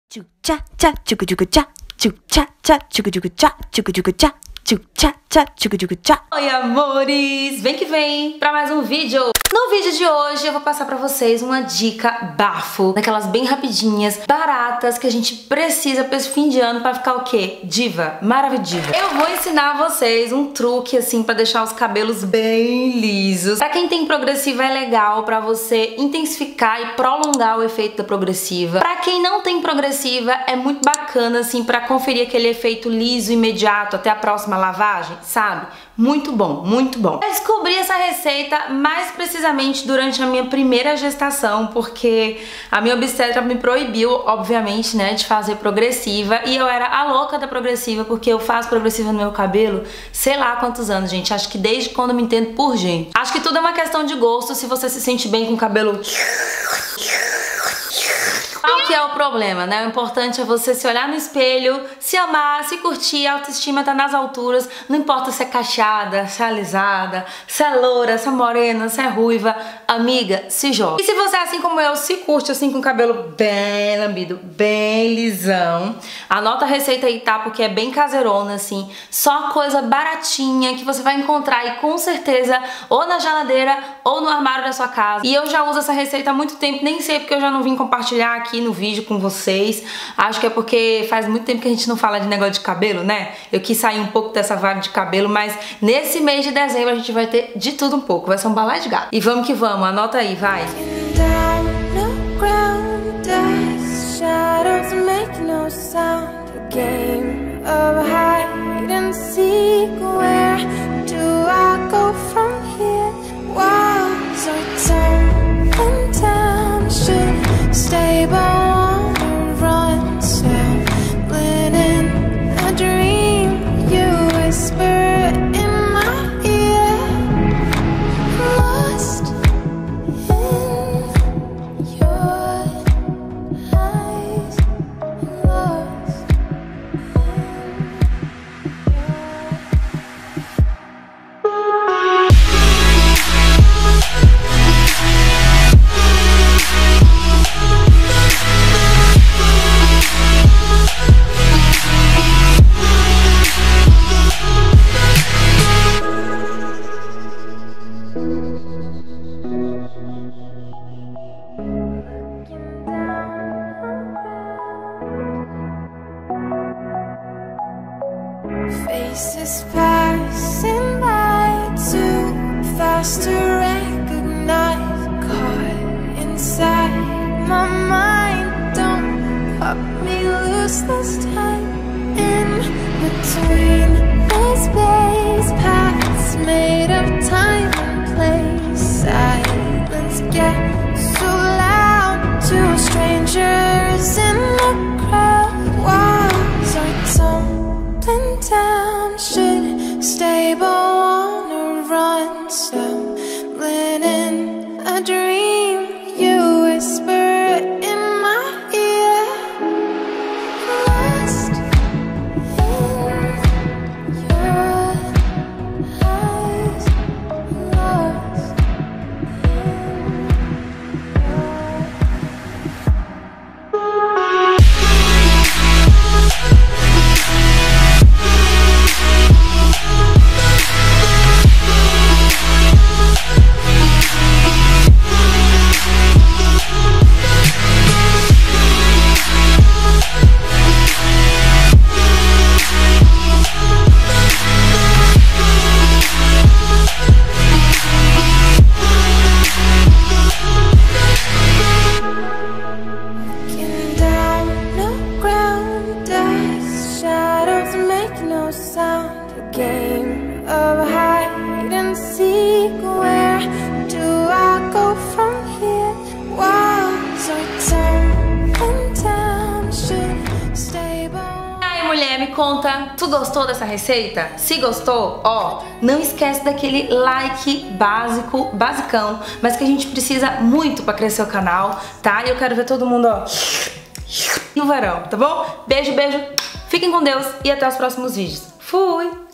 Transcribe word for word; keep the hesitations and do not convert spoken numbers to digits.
Tchá, tchucu tchá, tchá, tchá, tchucu tchá, tchucu tchá, tchá, tchá, tchucu tchá. Oi, amores! Vem que vem pra mais um vídeo. No vídeo de hoje eu vou passar pra vocês uma dica bafo, daquelas bem rapidinhas, baratas, que a gente precisa pra esse fim de ano pra ficar o quê? Diva, maravilhosa. Eu vou ensinar vocês um truque assim pra deixar os cabelos bem lisos. Pra quem tem progressiva é legal pra você intensificar e prolongar o efeito da progressiva. Pra quem não tem progressiva é muito bacana assim pra conferir aquele efeito liso imediato até a próxima lavagem, sabe? Muito bom, muito bom. Eu descobri essa receita mais precisamente durante a minha primeira gestação, porque a minha obstetra me proibiu, obviamente, né, de fazer progressiva, e eu era a louca da progressiva, porque eu faço progressiva no meu cabelo, sei lá há quantos anos, gente, acho que desde quando eu me entendo por gente. Acho que tudo é uma questão de gosto, se você se sente bem com o cabelo... Qual que é o problema, né? O importante é você se olhar no espelho, se amar, se curtir, a autoestima tá nas alturas, não importa se é cacheada, se é alisada, se é loura, se é morena, se é ruiva, amiga, se joga. E se você, assim como eu, se curte assim com o cabelo bem lambido, bem lisão, anota a receita aí, tá? Porque é bem caseirona, assim, só coisa baratinha que você vai encontrar aí com certeza ou na geladeira ou no armário da sua casa. E eu já uso essa receita há muito tempo, nem sei porque eu já não vim compartilhar aqui aqui no vídeo com vocês. Acho que é porque faz muito tempo que a gente não fala de negócio de cabelo, né? Eu quis sair um pouco dessa vibe de cabelo, mas nesse mês de dezembro a gente vai ter de tudo um pouco. Vai ser um balai de gato. E vamos que vamos, anota aí, vai! Stay, but wanna run. So, living a dream, you whisper in my ear. Lost in your eyes, lost faces passing by, too fast to recognize. Caught inside my mind, don't cut me loose this time. In between the space, paths made of time and place. Silence gets so loud to strangers in the crowd. Walls are tumbling down, should stay but wanna run. Stumbling in a dream, you whisper in my ear. Lost in your eyes, lost sound, a game of hide and seek. Where do I go from here? Walls are tumbling down, should stay by. E aí, mulher, me conta, tu gostou dessa receita? Se gostou, ó, não esquece daquele like básico, basicão, mas que a gente precisa muito pra crescer o canal, tá? E eu quero ver todo mundo, ó, no verão, tá bom? Beijo, beijo, fiquem com Deus e até os próximos vídeos. Fui!